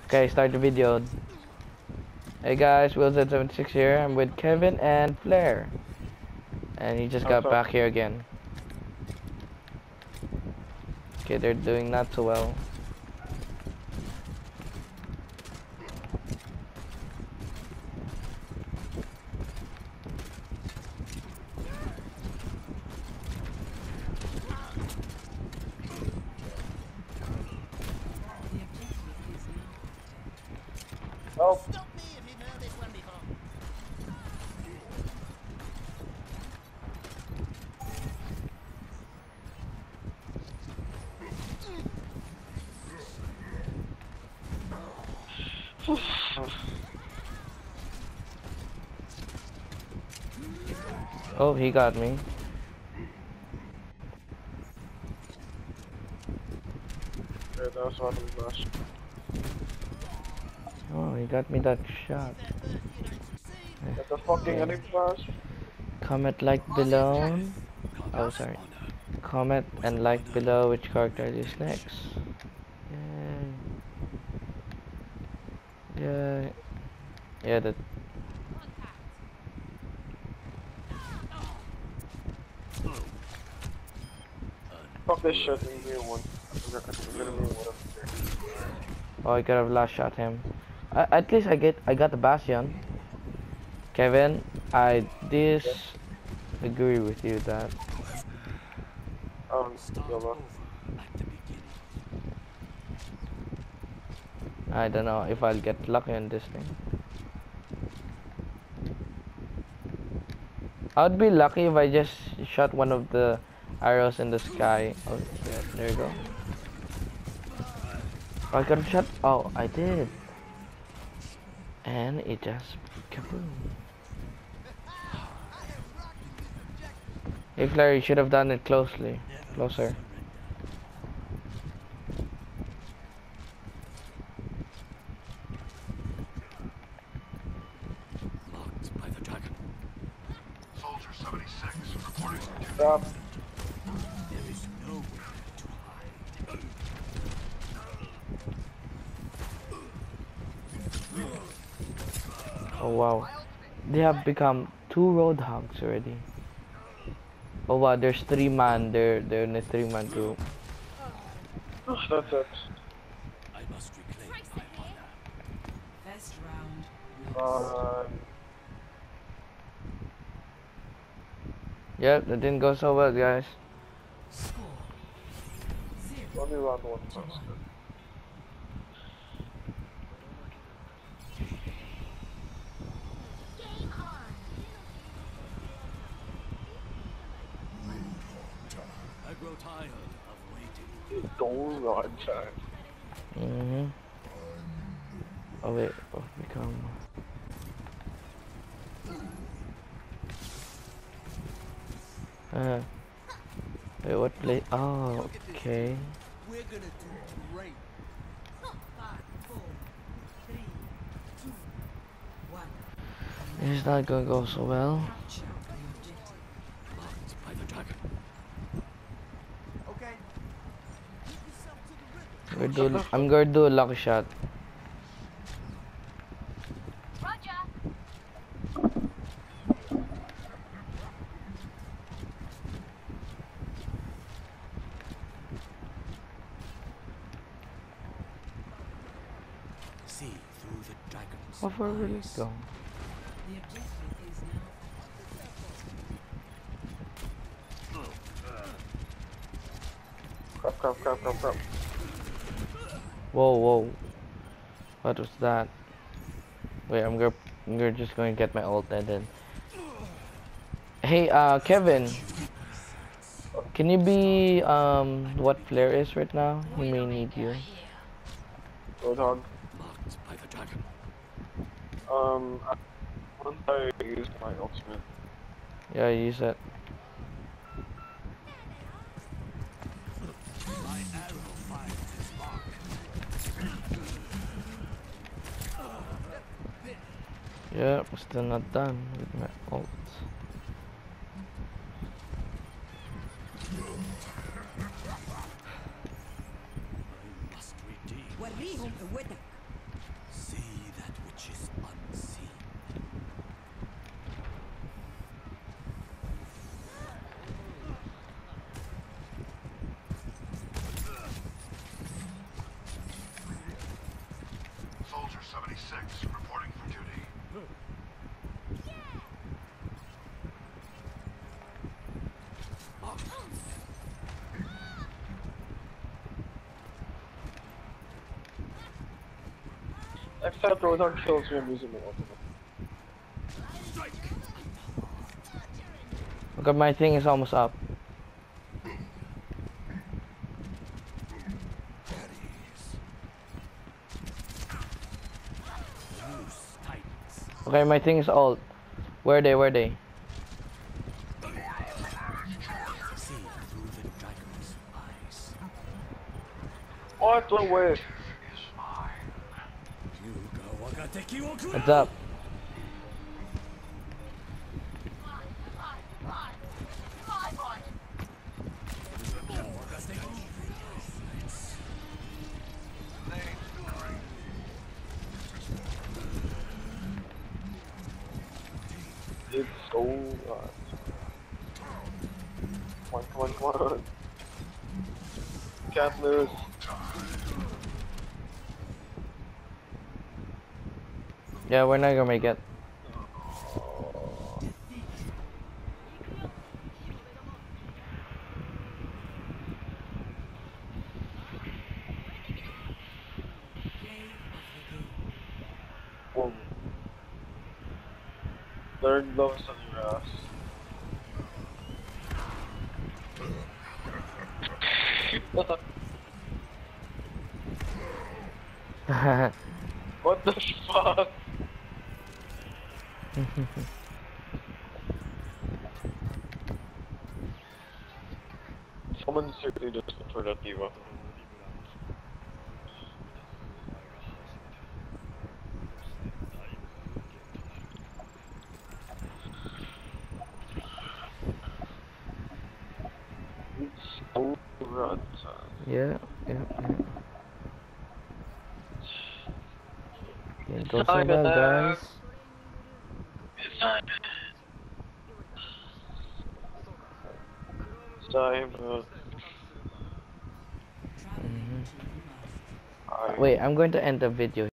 Okay, start the video. Hey guys, Wilson76 here. I'm with Kevin and Flair. And he just What's got up? back here again. Okay, they're doing not so well. Oh, Stop me if you've heard this one before. Oh, he got me. yeah, that was one of the last. Oh, he got me that shot. If at first you don't succeed, Get the fucking Okay. enemy flash. Comment, like below. Oh, sorry. Comment and like below which character I use next. Yay. Yay. Yeah, that. Fuck this shit, give me one. I'm gonna be one. Oh, I could have last shot him. At least I got the Bastion. Kevin, I disagree with you that. YOLO. I don't know if I'll get lucky on this thing. I'd be lucky if I just shot one of the arrows in the sky. Oh, yeah, there you go. I could have shot. Oh, I did. And it just kaboom. Hey, Flair, you should have done it closer. Soldier 76 reporting to Stop. Oh wow, they have become 2 Roadhogs already. Oh wow, there's 3 man. They're in a 3-man group. That's it. I must reclaim my honor. First round. Yep, that didn't go so well, guys. Score. 0 Only round one to first. 1. I grow tired of waiting. Don't run, time. Oh wait, oh, become. Wait, what play? Oh, okay. we're gonna do great. 5, 4, 3, 2, 1. It's not gonna go so well. Capture the objective. Marked by the dragon. Okay. Keep yourself to the river. I'm gonna do a lucky shot. See through the dragon's How far will it eyes. go? The objective is now. Crap. Whoa. What was that? Wait, I'm just going to get my ult and then. Hey, Kevin. Can you be what Flair is right now? He may need you. Roadhog. Marked by the dragon. Once I used my ultimate. Yeah, use it. My arrow finds its mark. Yeah, still not done with my ult. I must redeem. وريهم قوتك. 76, reporting for duty. Next time throw down kills, you're using my ultimate. Okay, my thing is almost up. Loose titans. Okay, my thing is ult. Where are they? Where are they? See through the dragon's eyes. What? No way. Is mine. Yuga wagateki wo kura! What's up? It's so come on, come on. Can't lose. Yeah, we're not gonna make it. Boom. Third lowest on your ass. What the fuck? Someone seriously just turned out D.Va. It's so run. Yeah, yeah, yeah. Yeah, go Time save up, enough. guys. It's time. It's time. Wait, I'm going to end the video.